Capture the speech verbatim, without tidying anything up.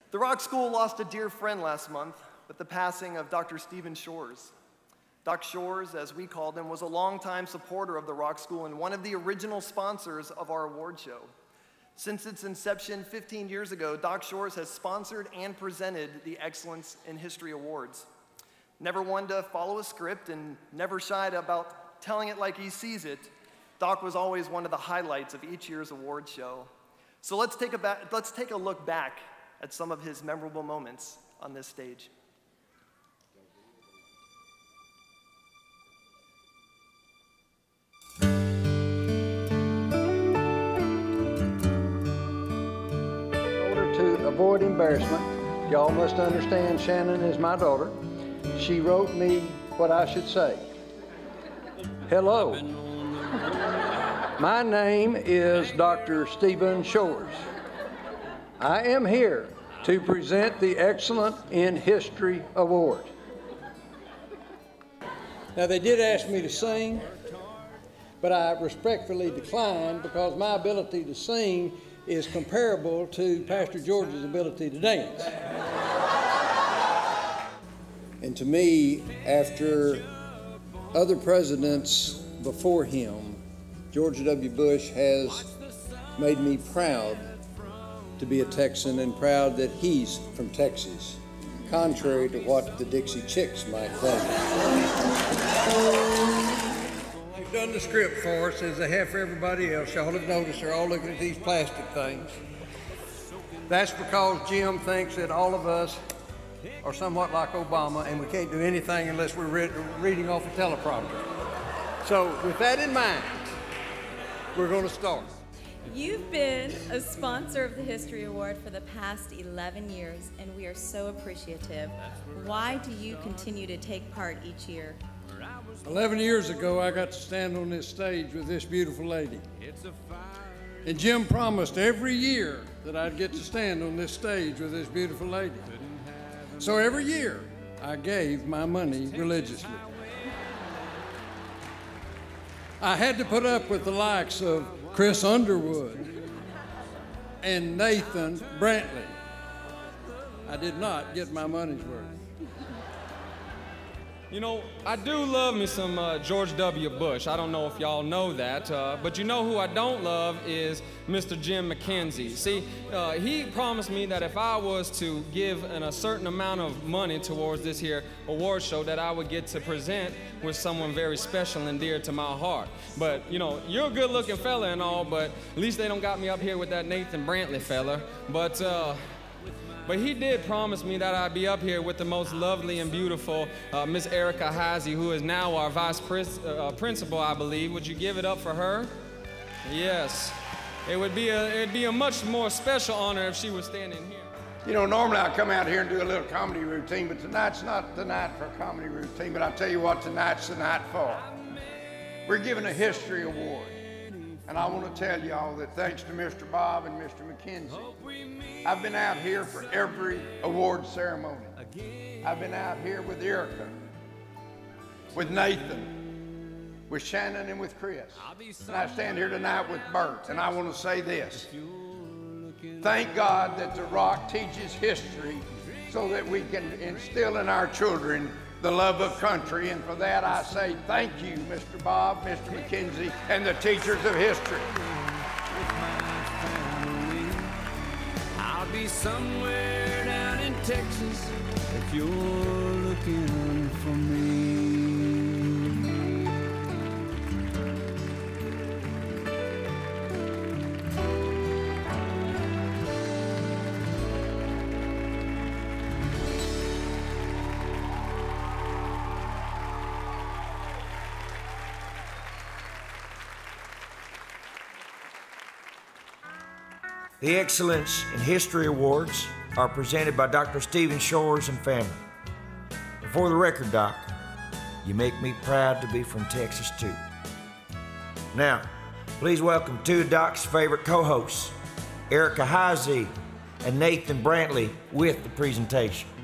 The Rock School lost a dear friend last month with the passing of Doctor Stephen Shores. Doc Shores, as we called him, was a longtime supporter of the Rock School and one of the original sponsors of our award show. Since its inception fifteen years ago, Doc Shores has sponsored and presented the Excellence in History Awards. Never one to follow a script and never shied about telling it like he sees it, Doc was always one of the highlights of each year's award show. So let's take a, ba let's take a look back at some of his memorable moments on this stage. To avoid embarrassment, y'all must understand Shannon is my daughter. She wrote me what I should say. Hello. My name is Doctor Stephen Shores. I am here to present the Excellent in History Award. Now, they did ask me to sing, but I respectfully declined because my ability to sing is comparable to Pastor George's ability to dance. And to me, after other presidents before him, George W. Bush has made me proud to be a Texan and proud that he's from Texas, contrary to what the Dixie Chicks might think. They've done the script for us, as they have for everybody else. Y'all have noticed they're all looking at these plastic things. That's because Jim thinks that all of us are somewhat like Obama and we can't do anything unless we're re reading off a teleprompter. So with that in mind, we're going to start. You've been a sponsor of the History Award for the past eleven years, and we are so appreciative. Why do you continue to take part each year? eleven years ago, I got to stand on this stage with this beautiful lady. And Jim promised every year that I'd get to stand on this stage with this beautiful lady. So every year, I gave my money religiously. I had to put up with the likes of Chris Underwood and Nathan Brantley. I did not get my money's worth. You know, I do love me some uh, George W. Bush. I don't know if y'all know that, uh, but you know who I don't love is Mister Jim McKenzie. See, uh, he promised me that if I was to give an, a certain amount of money towards this here award show, that I would get to present with someone very special and dear to my heart. But, you know, you're a good-looking fella and all, but at least they don't got me up here with that Nathan Brantley fella. But, uh, But he did promise me that I'd be up here with the most lovely and beautiful uh, Miss Erica Hazy, who is now our vice uh, principal, I believe. Would you give it up for her? Yes. It would be a, it'd be a much more special honor if she was standing here. You know, normally I come out here and do a little comedy routine, but tonight's not the night for a comedy routine, but I'll tell you what tonight's the night for. We're giving a history award. And I want to tell y'all that thanks to Mister Bob and Mister McKenzie, I've been out here for every award ceremony. I've been out here with Erica, with Nathan, with Shannon, and with Chris. And I stand here tonight with Bert, and I want to say this. Thank God that The Rock teaches history so that we can instill in our children the love of country, and for that I say thank you, Mister Bob, Mister McKenzie, and the teachers of history. I'll be somewhere down in Texas if you're looking for me. The Excellence in History Awards are presented by Doctor Stephen Shores and family. For the record, Doc, you make me proud to be from Texas, too. Now, please welcome two of Doc's favorite co-hosts, Erica Hazy and Nathan Brantley, with the presentation.